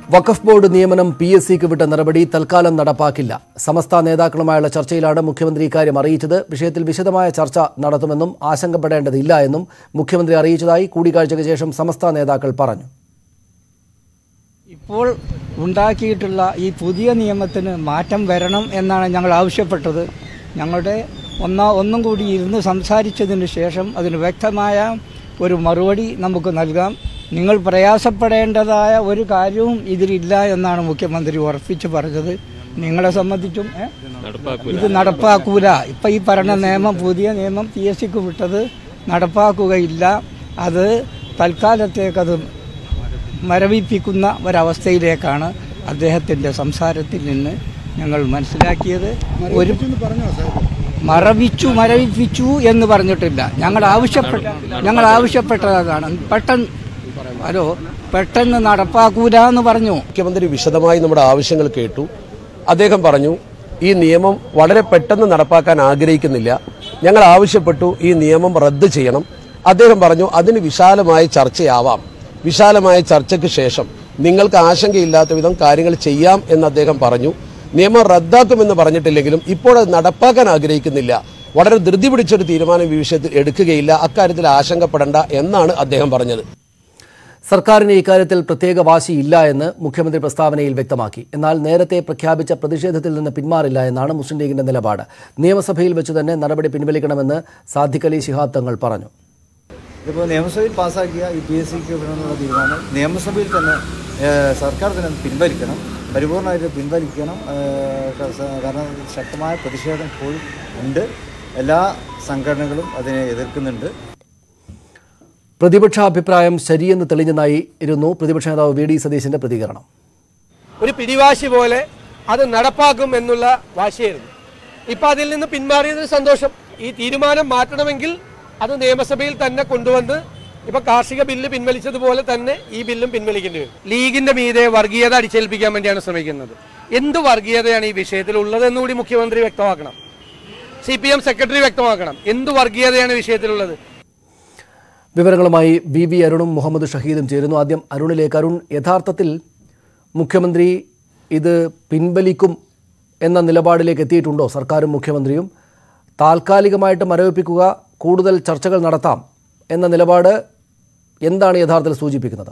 വഖഫ് board നിയമനം PSCക്ക് വിട്ട നടപടി തൽക്കാലം നടപ്പാക്കില്ല. സമസ്ത നേതാക്കളുമായുള്ള ചർച്ചയിലാണ് മുഖ്യമന്ത്രി ഇക്കാര്യം അറിയിച്ചത്. വിഷയത്തിൽ വിശദമായ ചർച്ച നടത്തുമെന്നും ആശങ്കപ്പെടേണ്ടതില്ല എന്നും മുഖ്യമന്ത്രി അറിയിച്ചതായി കൂടിക്കാഴ്ചയ്ക്ക് ശേഷം സമസ്ത നേതാക്കൾ പറഞ്ഞു. ഇപ്പോൾ ഉണ്ടാക്കിയിട്ടുള്ള ഈ പുതിയ നിയമത്തിന് മാറ്റം വരണം എന്നാണ് ഞങ്ങൾ ആവശ്യപ്പെട്ടത്. ഞങ്ങളുടെ ഒന്നും കൂടി ഇരുന്ന് സംസാരിച്ചതിന് ശേഷം അതിന് വ്യക്തമായ ഒരു മറുപടി നമുക്ക് നൽകാം. നിങ്ങൾ പ്രയാസപ്പെടേണ്ടതായ ഒരു കാര്യവും ഇതിലില്ല എന്നാണ് മുഖ്യമന്ത്രി ഉറപ്പിച്ച് പറഞ്ഞത്. നിങ്ങളെ സംബന്ധിച്ചും ഇത് നടപ്പാക്കൂല. ഇപ്പം ഈ പറഞ്ഞ നിയമം, പുതിയ നിയമം PSCക്ക് വിട്ടത് നടപ്പാക്കുകയില്ല. അത് തൽക്കാലത്തേക്കത് മരവിപ്പിക്കുന്ന ഒരവസ്ഥയിലേക്കാണ് അദ്ദേഹത്തിൻ്റെ സംസാരത്തിൽ നിന്ന് ഞങ്ങൾ മനസ്സിലാക്കിയത്. ഒരു മരവിപ്പിച്ചു എന്ന് പറഞ്ഞിട്ടില്ല. ഞങ്ങൾ ആവശ്യപ്പെട്ടതാണ് പെട്ടെന്ന് നടപ്പാക്കൂല എന്ന് പറഞ്ഞു. മുഖ്യമന്ത്രി വിശദമായി നമ്മുടെ ആവശ്യങ്ങൾ കേട്ടു. അദ്ദേഹം പറഞ്ഞു, ഈ നിയമം വളരെ പെട്ടെന്ന് നടപ്പാക്കാൻ ആഗ്രഹിക്കുന്നില്ല. ഞങ്ങൾ ആവശ്യപ്പെട്ടു ഈ നിയമം റദ്ദ് ചെയ്യണം. അദ്ദേഹം പറഞ്ഞു, അതിന് വിശാലമായ ചർച്ചയാവാം. വിശാലമായ ചർച്ചയ്ക്ക് ശേഷം നിങ്ങൾക്ക് ആശങ്കയില്ലാത്ത വിധം കാര്യങ്ങൾ ചെയ്യാം എന്ന് അദ്ദേഹം പറഞ്ഞു. നിയമം റദ്ദാക്കുമെന്ന് പറഞ്ഞിട്ടില്ലെങ്കിലും ഇപ്പോൾ അത് നടപ്പാക്കാൻ ആഗ്രഹിക്കുന്നില്ല. വളരെ ധൃതി പിടിച്ചൊരു തീരുമാനം ഈ വിഷയത്തിൽ എടുക്കുകയില്ല. അക്കാര്യത്തിൽ ആശങ്കപ്പെടേണ്ട എന്നാണ് അദ്ദേഹം പറഞ്ഞത്. സർക്കാരിന് ഇക്കാര്യത്തിൽ പ്രത്യേക വാശിയില്ല എന്ന് മുഖ്യമന്ത്രി പ്രസ്താവനയിൽ വ്യക്തമാക്കി. എന്നാൽ നേരത്തെ പ്രഖ്യാപിച്ച പ്രതിഷേധത്തിൽ നിന്ന് പിന്മാറില്ല എന്നാണ് മുസ്ലിം ലീഗിന്റെ നിലപാട്. നിയമസഭയിൽ വെച്ച് തന്നെ നടപടി പിൻവലിക്കണമെന്ന് സാദിഖ് അലി ശിഹാബ് തങ്ങൾ പറഞ്ഞു. ഇപ്പോൾ നിയമസഭയിൽ പാസ്സാക്കിയ ഈ PSCക്ക് വിടണമെന്നുള്ള തീരുമാനം നിയമസഭയിൽ തന്നെ സർക്കാർ തന്നെ പിൻവലിക്കണം, പരിപൂർണമായിട്ട് പിൻവലിക്കണം. കാരണം ശക്തമായ പ്രതിഷേധം ഇപ്പോൾ ഉണ്ട്. എല്ലാ സംഘടനകളും അതിനെ എതിർക്കുന്നുണ്ട്. പ്രതിപക്ഷ അഭിപ്രായം ശരിയെന്ന് തെളിഞ്ഞതായിരുന്നു പ്രതിപക്ഷ നേതാവ് VD സതീശന്റെ പ്രതികരണം. ഒരു പിടിവാശി പോലെ അത് നടപ്പാക്കും എന്നുള്ള വാശിയായിരുന്നു. ഇപ്പം അതിൽ നിന്ന് പിന്മാറിയതിന് സന്തോഷം. ഈ തീരുമാനം മാറ്റണമെങ്കിൽ അത് നിയമസഭയിൽ തന്നെ കൊണ്ടുവന്ന് ഇപ്പൊ കാർഷിക ബില്ല് പിൻവലിച്ചതുപോലെ തന്നെ ഈ ബില്ലും പിൻവലിക്കേണ്ടി വരും. ലീഗിന്റെ മീതെ വർഗീയത അടിച്ചേൽപ്പിക്കാൻ വേണ്ടിയാണ് ശ്രമിക്കുന്നത്. എന്ത് വർഗീയതയാണ് ഈ വിഷയത്തിൽ ഉള്ളതെന്നുകൂടി മുഖ്യമന്ത്രി വ്യക്തമാക്കണം. CPM സെക്രട്ടറി വ്യക്തമാക്കണം. എന്ത് വർഗീയതയാണ് വിഷയത്തിലുള്ളത്. വിവരങ്ങളുമായി VV അരുണും മുഹമ്മദ് ഷഹീദും ചേരുന്നു. ആദ്യം അരുണിലേക്ക്. അരുൺ, യഥാർത്ഥത്തിൽ മുഖ്യമന്ത്രി ഇത് പിൻവലിക്കും എന്ന നിലപാടിലേക്ക് എത്തിയിട്ടുണ്ടോ സർക്കാരും മുഖ്യമന്ത്രിയും? താൽക്കാലികമായിട്ട് മരവിപ്പിക്കുക, കൂടുതൽ ചർച്ചകൾ നടത്താം എന്ന നിലപാട് എന്താണ് യഥാർത്ഥത്തിൽ സൂചിപ്പിക്കുന്നത്?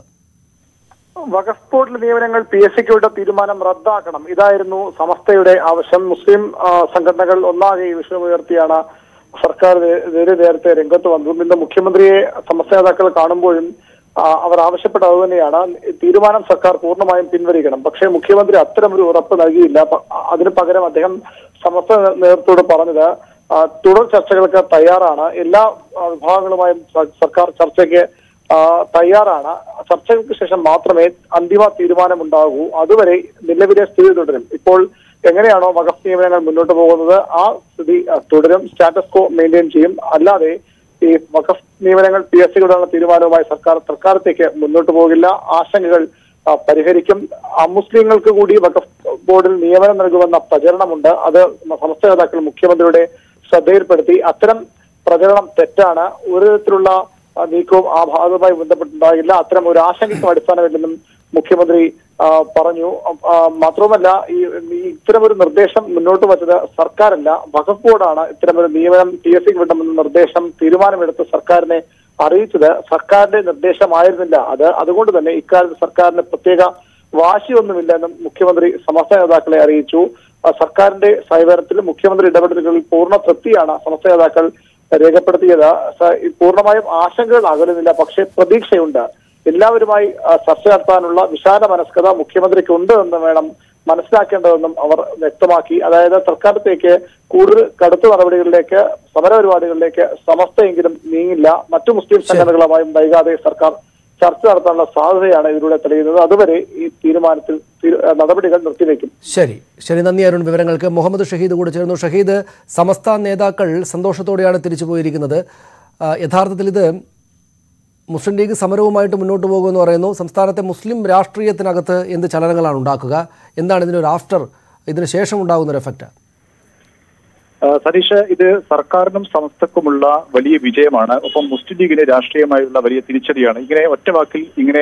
വഖഫ് ബോർഡിലെ നിയമനങ്ങൾ PSCക്ക് വിട്ട തീരുമാനം റദ്ദാക്കണം, ഇതായിരുന്നു സമസ്തയുടെ ആവശ്യം. മുസ്ലിം സംഘടനകൾ ഒന്നാകെ ഈ വിഷയം ഉയർത്തിയാണ് സർക്കാർ നേരത്തെ രംഗത്ത് വന്നതും. ഇന്ന് മുഖ്യമന്ത്രിയെ സമസ്ത നേതാക്കൾ കാണുമ്പോഴും അവർ ആവശ്യപ്പെട്ടത് അതുതന്നെയാണ്. തീരുമാനം സർക്കാർ പൂർണ്ണമായും പിൻവലിക്കണം. പക്ഷേ മുഖ്യമന്ത്രി അത്തരമൊരു ഉറപ്പ് നൽകിയില്ല. അതിനു പകരം അദ്ദേഹം സമസ്ത നേതൃത്വത്തോട് പറഞ്ഞത് തുടർ ചർച്ചകൾക്ക് തയ്യാറാണ്, എല്ലാ വിഭാഗങ്ങളുമായും സർക്കാർ ചർച്ചയ്ക്ക് തയ്യാറാണ്, ചർച്ചകൾക്ക് ശേഷം മാത്രമേ അന്തിമ തീരുമാനമുണ്ടാകൂ, അതുവരെ നിലവിലെ സ്ഥിതി തുടരും. ഇപ്പോൾ എങ്ങനെയാണോ വഖഫ് നിയമനങ്ങൾ മുന്നോട്ട് പോകുന്നത് ആ സ്ഥിതി തുടരും, സ്റ്റാറ്റസ് കോ മെയിൻറ്റെയിൻ ചെയ്യും. അല്ലാതെ ഈ വഖഫ് നിയമനങ്ങൾ PSCക്ക് വിടാനുള്ള തീരുമാനവുമായി സർക്കാർ തൽക്കാലത്തേക്ക് മുന്നോട്ട് പോകില്ല. ആശങ്കകൾ പരിഹരിക്കും. അമുസ്ലിങ്ങൾക്ക് കൂടി വഖഫ് ബോർഡിൽ നിയമനം നൽകുമെന്ന പ്രചരണമുണ്ട്. അത് സമസ്ത നേതാക്കൾ മുഖ്യമന്ത്രിയുടെ ശ്രദ്ധയിൽപ്പെടുത്തി. അത്തരം പ്രചരണം തെറ്റാണ്. ഒരു തരത്തിലുള്ള നീക്കവും ആ ഭാഗവുമായി ബന്ധപ്പെട്ടുണ്ടാകില്ല. അത്തരം ഒരു ആശങ്കയ്ക്കും അടിസ്ഥാനമില്ലെന്നും മുഖ്യമന്ത്രി പറഞ്ഞു. മാത്രവുമല്ല, ഇത്തരമൊരു നിർദ്ദേശം മുന്നോട്ട് വച്ചത് സർക്കാരല്ല, വഖഫ് ബോർഡാണ്. ഇത്തരമൊരു നിയമനം PSCക്ക് വിടണമെന്ന നിർദ്ദേശം തീരുമാനമെടുത്ത് സർക്കാരിനെ അറിയിച്ചത് സർക്കാരിന്റെ നിർദ്ദേശമായിരുന്നില്ല. അതുകൊണ്ട് തന്നെ ഇക്കാര്യത്തിൽ സർക്കാരിന് പ്രത്യേക വാശിയൊന്നുമില്ലെന്നും മുഖ്യമന്ത്രി സമസ്ത നേതാക്കളെ അറിയിച്ചു. സർക്കാരിന്റെ സഹകരണത്തിൽ മുഖ്യമന്ത്രി ഇടപെടലുകളിൽ പൂർണ്ണ തൃപ്തിയാണ് സമസ്ത നേതാക്കൾ രേഖപ്പെടുത്തിയത്. പൂർണ്ണമായും ആശങ്കകൾ അകലുന്നില്ല, പക്ഷേ പ്രതീക്ഷയുണ്ട്. എല്ലാവരുമായി ചർച്ച നടത്താനുള്ള വിശാല മനസ്കത മുഖ്യമന്ത്രിക്കുണ്ട് എന്ന് വേണം മനസ്സിലാക്കേണ്ടതെന്നും അവർ വ്യക്തമാക്കി. അതായത് തൽക്കാലത്തേക്ക് കൂടുതൽ കടുത്ത നടപടികളിലേക്ക്, സമരപരിപാടികളിലേക്ക് സമസ്തയെങ്കിലും നീങ്ങില്ല. മറ്റു മുസ്ലിം സംഘടനകളുമായും വൈകാതെ സർക്കാർ ചർച്ച നടത്താനുള്ള സാധ്യതയാണ് ഇതിലൂടെ തെളിയുന്നത്. അതുവരെ ഈ തീരുമാനത്തിൽ നടപടികൾ നിർത്തിവെക്കും. ശരി, നന്ദി അരുൺ വിവരങ്ങൾക്ക്. മുഹമ്മദ് ഷഹീദ് കൂടെ ചേർന്നു. ഷഹീദ്, സമസ്ത നേതാക്കൾ സന്തോഷത്തോടെയാണ് തിരിച്ചു പോയിരിക്കുന്നത്. യഥാർത്ഥത്തിൽ ഇത് മുസ്ലിം ലീഗ് സമരവുമായിട്ട് മുന്നോട്ട് പോകുമെന്ന് പറയുന്നു. സംസ്ഥാനത്തെ മുസ്ലിം രാഷ്ട്രീയത്തിനകത്ത് എന്ത് ചലനങ്ങളാണ് ഉണ്ടാക്കുക? എന്താണ് ഇതിന് ശേഷം ഉണ്ടാകുന്ന ഒരു എഫക്റ്റ്? സതീഷ്, ഇത് സർക്കാരിനും സമസ്തക്കുമുള്ള വലിയ വിജയമാണ്. ഒപ്പം മുസ്ലിം ലീഗിന് രാഷ്ട്രീയമായുള്ള വലിയ തിരിച്ചടിയാണ്. ഇങ്ങനെ ഒറ്റവാക്കിൽ ഇങ്ങനെ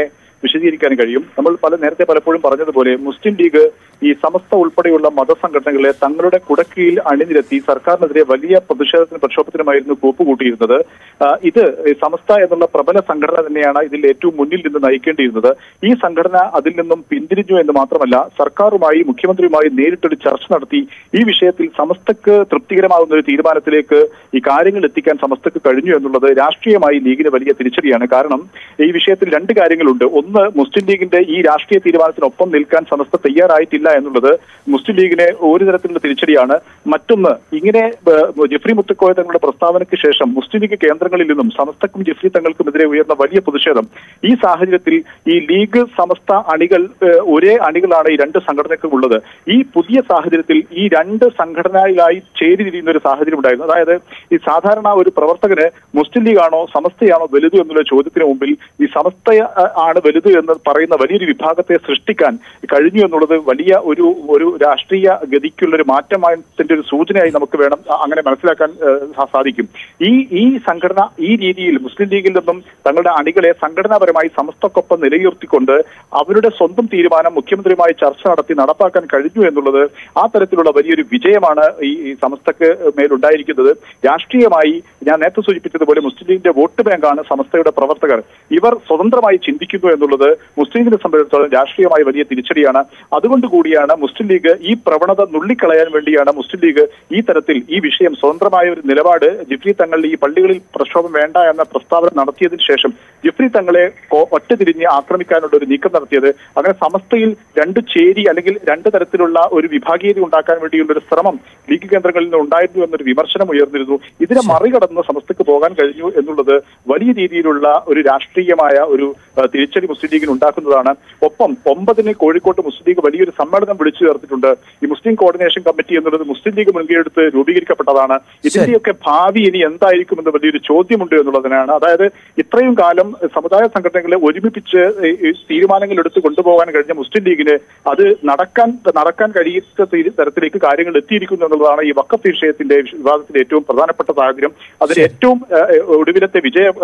വിശദീകരിക്കാൻ കഴിയും. നമ്മൾ നേരത്തെ പലപ്പോഴും പറഞ്ഞതുപോലെ മുസ്ലിം ലീഗ് ഈ സമസ്ത ഉൾപ്പെടെയുള്ള മതസംഘടനകളെ തങ്ങളുടെ കുടക്കീഴിൽ അണിനിരത്തി സർക്കാരിനെതിരെ വലിയ പ്രക്ഷോഭത്തിനുമായിരുന്നു കൂട്ടുകൂട്ടിയിരുന്നത്. ഇത് സമസ്ത എന്നുള്ള പ്രബല സംഘടന തന്നെയാണ് ഇതിൽ ഏറ്റവും മുന്നിൽ നിന്ന് നയിക്കേണ്ടിയിരുന്നത്. ഈ സംഘടന അതിൽ നിന്നും പിന്തിരിഞ്ഞു എന്ന് മാത്രമല്ല, സർക്കാരുമായി മുഖ്യമന്ത്രിയുമായി നേരിട്ടൊരു ചർച്ച നടത്തി ഈ വിഷയത്തിൽ സമസ്തക്ക് തൃപ്തികരമാകുന്ന ഒരു തീരുമാനത്തിലേക്ക് ഈ കാര്യങ്ങൾ എത്തിക്കാൻ സമസ്തക്ക് കഴിഞ്ഞു എന്നുള്ളത് രാഷ്ട്രീയമായി ലീഗിന് വലിയ തിരിച്ചടിയാണ്. കാരണം ഈ വിഷയത്തിൽ രണ്ട് കാര്യങ്ങളുണ്ട്. ഒന്ന്, മുസ്ലിം ലീഗിന്റെ ഈ രാഷ്ട്രീയ തീരുമാനത്തിനൊപ്പം നിൽക്കാൻ സമസ്ത തയ്യാറായിട്ടില്ല എന്നുള്ളത് മുസ്ലിം ലീഗിനെ ഒരു തരത്തിലുള്ള തിരിച്ചടിയാണ്. മറ്റൊന്ന്, ഇങ്ങനെ ജെഫ്രി മുത്തുക്കോയ തങ്ങളുടെ പ്രസ്താവനയ്ക്ക് ശേഷം മുസ്ലിം ലീഗ് കേന്ദ്രങ്ങളിൽ നിന്നും സമസ്തക്കും ജെഫ്രി തങ്ങൾക്കുമെതിരെ ഉയർന്ന വലിയ പ്രതിഷേധം. ഈ സാഹചര്യത്തിൽ ഈ ലീഗ് സമസ്ത അണികൾ ഒരേ അണികളാണ് ഈ രണ്ട് സംഘടനയ്ക്കും ഉള്ളത്. ഈ പുതിയ സാഹചര്യത്തിൽ ഈ രണ്ട് സംഘടനയിലായി ചേരിതിരിയുന്ന ഒരു സാഹചര്യം ഉണ്ടായിരുന്നു. അതായത് ഈ സാധാരണ ഒരു പ്രവർത്തകന് മുസ്ലിം ലീഗ് ആണോ സമസ്തയാണോ വലുത് എന്നുള്ള ചോദ്യത്തിന് മുമ്പിൽ ഈ സമസ്ത ആണ് വലുത് എന്ന് പറയുന്ന വലിയൊരു വിഭാഗത്തെ സൃഷ്ടിക്കാൻ കഴിഞ്ഞു എന്നുള്ളത് വലിയ ഒരു രാഷ്ട്രീയ ഗതിക്കുള്ള ഒരു മാറ്റത്തിന്റെ ഒരു സൂചനയായി നമുക്ക് വേണം അങ്ങനെ മനസ്സിലാക്കാൻ സാധിക്കും. ഈ സംഘടന ഈ രീതിയിൽ മുസ്ലിം ലീഗിൽ നിന്നും തങ്ങളുടെ അണികളെ സംഘടനാപരമായി സമസ്തക്കൊപ്പം നിലയുയർത്തിക്കൊണ്ട് അവരുടെ സ്വന്തം തീരുമാനം മുഖ്യമന്ത്രിയുമായി ചർച്ച നടത്തി നടപ്പാക്കാൻ കഴിഞ്ഞു എന്നുള്ളത് ആ തരത്തിലുള്ള വലിയൊരു വിജയമാണ് ഈ സമസ്തക്ക് മേലുണ്ടായിരിക്കുന്നത്. രാഷ്ട്രീയമായി ഞാൻ നേരത്തെ സൂചിപ്പിച്ചതുപോലെ മുസ്ലിം ലീഗിന്റെ വോട്ട് ബാങ്കാണ് സമസ്തയുടെ പ്രവർത്തകർ. ഇവർ സ്വതന്ത്രമായി ചിന്തിക്കുന്നു എന്നുള്ളത് മുസ്ലിം ലീഗിനെ സംബന്ധിച്ചിടത്തോളം രാഷ്ട്രീയമായി വലിയ തിരിച്ചടിയാണ്. അതുകൊണ്ട് കൂടിയാണ് മുസ്ലിം ലീഗ് ഈ പ്രവണത നുള്ളിക്കളയാൻ വേണ്ടിയാണ് മുസ്ലിം ലീഗ് ഈ തരത്തിൽ ഈ വിഷയം സ്വതന്ത്രമായ ഒരു നിലപാട് ജെഫ്രി തങ്ങൾ ഈ പള്ളികളിൽ പ്രക്ഷോഭം വേണ്ട എന്ന പ്രസ്താവന നടത്തിയതിനു ശേഷം ജെഫ്രി തങ്ങളെ ഒറ്റതിരിഞ്ഞ് ആക്രമിക്കാനുള്ള ഒരു നീക്കം നടത്തിയത്. അങ്ങനെ സമസ്തയിൽ രണ്ട് ചേരി അല്ലെങ്കിൽ രണ്ട് തരത്തിലുള്ള ഒരു വിഭാഗീയത ഉണ്ടാക്കാൻ വേണ്ടിയുള്ള ഒരു ശ്രമം ലീഗ് കേന്ദ്രങ്ങളിൽ നിന്ന് ഉണ്ടായിരുന്നു എന്നൊരു വിമർശനം ഉയർന്നിരുന്നു. ഇതിനെ മറികടന്ന് സമസ്തക്ക് പോകാൻ കഴിഞ്ഞു എന്നുള്ളത് വലിയ രീതിയിലുള്ള ഒരു രാഷ്ട്രീയമായ ഒരു തിരിച്ചടി മുസ്ലിം ലീഗിന് ഉണ്ടാക്കുന്നതാണ്. ഒപ്പം 9-ന് കോഴിക്കോട്ട് മുസ്ലിം ലീഗ് വലിയൊരു സമ്മേളനം വിളിച്ചു ചേർത്തിട്ടുണ്ട്. ഈ മുസ്ലിം കോർഡിനേഷൻ കമ്മിറ്റി എന്നുള്ളത് മുസ്ലിം ലീഗ് മുൻകൈയെടുത്ത് രൂപീകരിക്കപ്പെട്ടതാണ്. ഇതിന്റെയൊക്കെ ഭാവി ഇനി എന്തായിരിക്കുമെന്ന് വലിയൊരു ചോദ്യമുണ്ട് എന്നുള്ളതിനാണ്. അതായത് ഇത്രയും കാലം സമുദായ സംഘടനകളെ ഒരുമിപ്പിച്ച് തീരുമാനങ്ങൾ എടുത്ത് കൊണ്ടുപോകാൻ കഴിഞ്ഞ മുസ്ലിം ലീഗിന് അത് നടക്കാൻ കഴിയാത്ത തരത്തിലേക്ക് കാര്യങ്ങൾ എത്തിയിരിക്കുന്നു എന്നുള്ളതാണ് ഈ വഖഫ് വിവാദത്തിന്റെ ഏറ്റവും പ്രധാനപ്പെട്ട സാഹചര്യം. അതിന് ഏറ്റവും ഒടുവിലത്തെ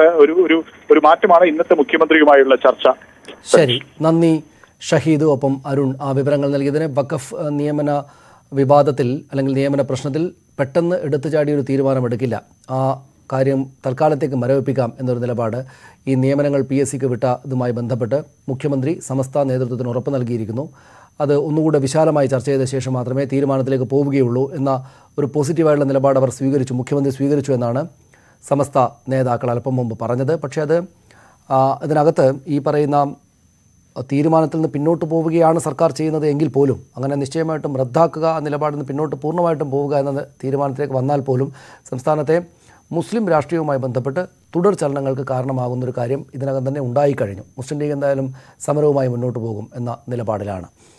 ഒരു മാറ്റമാണ് ഇന്നത്തെ മുഖ്യമന്ത്രിയുമായുള്ള ചർച്ച. ശരി, നന്ദി ഷഹീദ്. ഒപ്പം അരുൺ ആ വിവരങ്ങൾ നൽകിയതിന്. വഖഫ് നിയമന വിവാദത്തിൽ അല്ലെങ്കിൽ നിയമന പ്രശ്നത്തിൽ പെട്ടെന്ന് എടുത്തുചാടിയൊരു തീരുമാനമെടുക്കില്ല. ആ കാര്യം തൽക്കാലത്തേക്ക് മരവിപ്പിക്കാം എന്നൊരു നിലപാട് ഈ നിയമനങ്ങൾ PSCക്ക് വിട്ട ഇതുമായി ബന്ധപ്പെട്ട് മുഖ്യമന്ത്രി സമസ്ത നേതൃത്വത്തിന് ഉറപ്പ് നൽകിയിരിക്കുന്നു. അത് ഒന്നുകൂടെ വിശാലമായി ചർച്ച ചെയ്ത ശേഷം മാത്രമേ തീരുമാനത്തിലേക്ക് പോവുകയുള്ളൂ എന്ന ഒരു പോസിറ്റീവായുള്ള നിലപാട് അവർ സ്വീകരിച്ചു, മുഖ്യമന്ത്രി സ്വീകരിച്ചു എന്നാണ് സമസ്ത നേതാക്കൾ അല്പം മുമ്പ് പറഞ്ഞത്. പക്ഷേ അതിനകത്ത് ഈ പറയുന്ന തീരുമാനത്തിൽ നിന്ന് പിന്നോട്ട് പോവുകയാണ് സർക്കാർ ചെയ്യുന്നത് എങ്കിൽ പോലും, അങ്ങനെ നിശ്ചയമായിട്ടും റദ്ദാക്കുക ആ നിലപാടിൽ നിന്ന് പിന്നോട്ട് പൂർണ്ണമായിട്ടും പോവുക എന്ന തീരുമാനത്തിലേക്ക് വന്നാൽ പോലും സംസ്ഥാനത്തെ മുസ്ലിം രാഷ്ട്രീയവുമായി ബന്ധപ്പെട്ട് തുടർ ചലനങ്ങൾക്ക് കാരണമാകുന്നൊരു കാര്യം ഇതിനകം തന്നെ ഉണ്ടായിക്കഴിഞ്ഞു. മുസ്ലിം ലീഗ് എന്തായാലും സമരവുമായി മുന്നോട്ട് പോകും എന്ന നിലപാടിലാണ്.